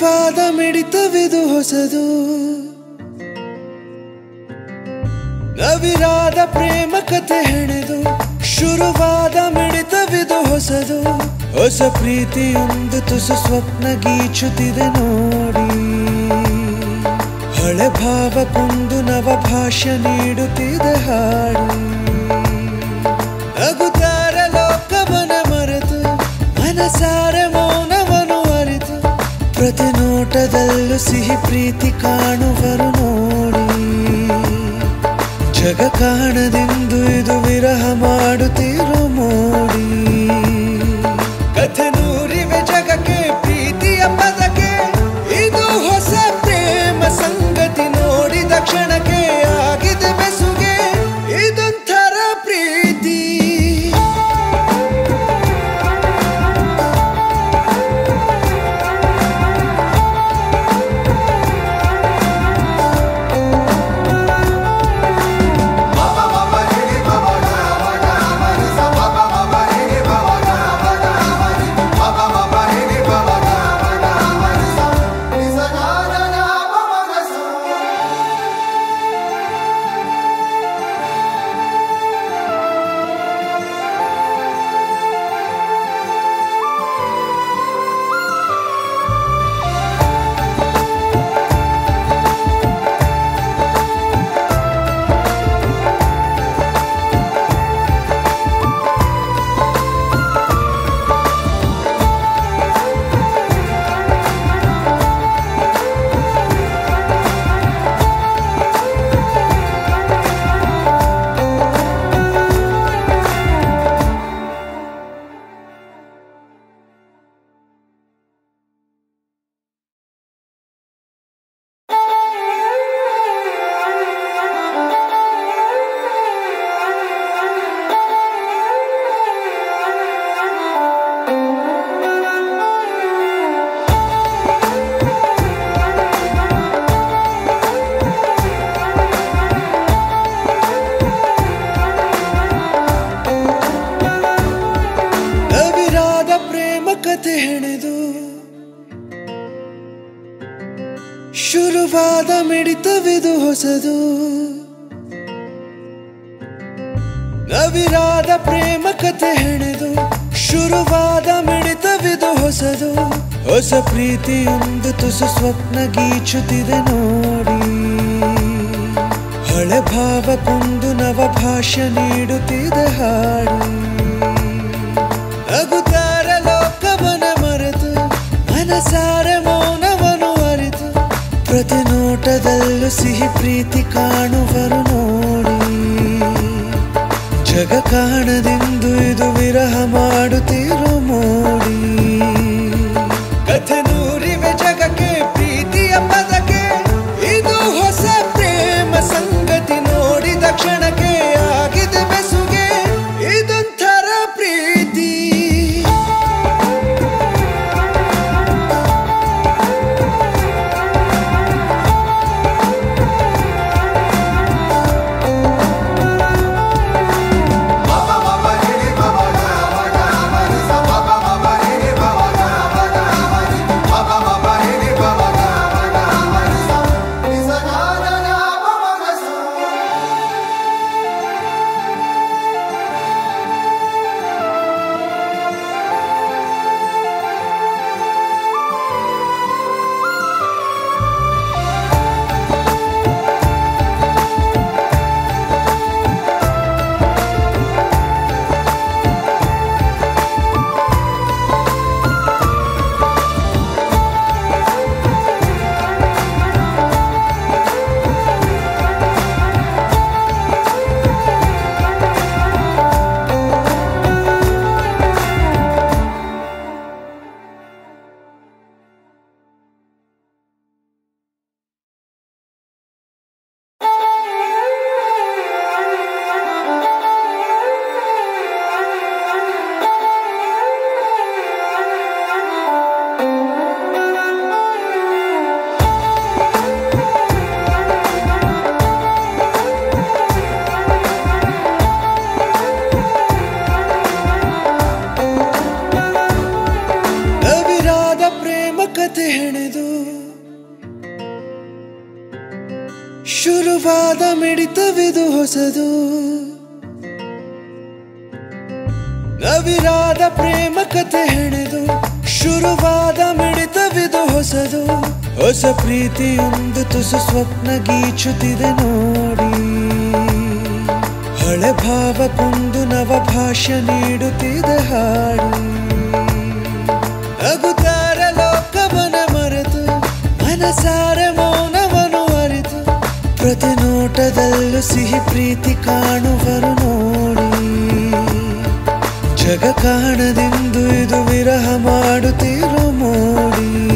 ಶುರುವಾದ ಮಿಡಿತವಿದು ಹೊಸದು, ನವಿರಾದ ಪ್ರೇಮ ಕಥೆ ಹೆಣೆದು. ಶುರುವಾದ ಮಿಡಿತವಿದು ಹೊಸದು, ಹೊಸ ಪ್ರೀತಿಯೊಂದು ತುಸು ಸ್ವಪ್ನ ಗೀಚುತ್ತಿದೆ ನೋಡಿ. ಹಳೆ ಭಾವಕ್ಕೊಂದು ನವ ಭಾಷ್ಯ ನೀಡುತ್ತಿದೆ ಹಾಡು. ನಗುತ್ತಾರ ಲೋಕವನ ಮರೆತು, ಮನಸಾರೆ ಮೌನವನ್ನು ಅರಿತು, ಪ್ರತಿ ನೋಟದಲ್ಲೂ ಸಿಹಿ ಪ್ರೀತಿ ಕಾಣುವರು ನೋಡಿ. ಜಗ ಕಾಣದೆಂದು ಇದು ವಿರಹ ಮಾಡುತ್ತಿರೋ ಮೋಡಿ. ಕಥೆ ನೂರಿವೆ ಜಗಕ್ಕೆ ಪ್ರೀತಿಯ ಪದಕ್ಕೆ, ಇದು ಹೊಸ ಪ್ರೇಮ ಸಂಗತಿ. ನೋಡಿದ ಕ್ಷಣಕ್ಕೆ ಆಗಿದೆ ಬೆಸುಗೆ, ಇದೊಂಥರ ಪ್ರೀತಿ. ಕಥೆ ಹೆಣೆದು ಶುರುವಾದ ಮಿಡಿತವಿದು ಹೊಸದು, ನವಿರಾದ ಪ್ರೇಮ ಕಥೆ ಹೆಣೆದು. ಶುರುವಾದ ಮಿಡಿತವಿದು ಹೊಸದು, ಹೊಸ ಪ್ರೀತಿಯೊಂದು ತುಸು ಸ್ವಪ್ನ ಗೀಚುತ್ತಿದೆ ನೋಡಿ. ಹಳೆ ಭಾವಕ್ಕೊಂದು ನವ ಭಾಷ್ಯ ನೀಡುತ್ತಿದೆ ಹಾಡು. ನಗುತ್ತಾರ ಲೋಕವನ ಮರೆತು, ಮನಸಾರೆ ಮೌನವನ್ನು ಅರಿತು, ಪ್ರತಿ ನೋಟದಲ್ಲೂ ಸಿಹಿ ಪ್ರೀತಿ ಕಾಣುವರು ನೋಡಿ. ಜಗ ಕಾಣದೆಂದು ಇದು ವಿರಹ ಮಾಡುತ್ತಿರೋ ಮೋಡಿ. ಕಥೆ ನೂರಿವೆ ಜಗಕ್ಕೆ ಪ್ರೀತಿಯ ಪದಕ್ಕೆ, ಇದು ಹೊಸ ಪ್ರೇಮ ಸಂಗತಿ. ನೋಡಿದ ಕ್ಷಣಕ್ಕೆ ಆಗಿದೆ ಬೆಸುಗೆ, ಇದೊಂಥರ ಪ್ರೀತಿ. ಶುರುವಾದ ಮಿಡಿತವಿದು ಹೊಸದು, ನವಿರಾದ ಪ್ರೇಮ ಕಥೆ ಹೆಣೆದು. ಶುರುವಾದ ಮಿಡಿತವಿದು ಹೊಸದು, ಹೊಸ ಪ್ರೀತಿಯೊಂದು ತುಸು ಸ್ವಪ್ನ ಗೀಚುತ್ತಿದೆ ನೋಡಿ. ಹಳೆ ಭಾವಕ್ಕೊಂದು ನವ ಭಾಷ್ಯ ನೀಡುತ್ತಿದೆ ಹಾಡು. ನಗುತ್ತಾರ ಲೋಕವನ ಮರೆತು, ಮನಸಾರೆ ಮೌನವನ್ನು ಅರಿತು, ಪ್ರತಿ ನೋಟದಲ್ಲೂ ಸಿಹಿ ಪ್ರೀತಿ ಕಾಣುವರು ನೋಡಿ. ಜಗ ಕಾಣದೆಂದು ಇದು ವಿರಹ ಮಾಡುತ್ತಿರೋ ಮೋಡಿ.